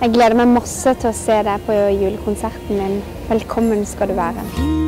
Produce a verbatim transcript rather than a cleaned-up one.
Jeg gleder meg masse til å se deg på julekonserten min. Velkommen skal du være.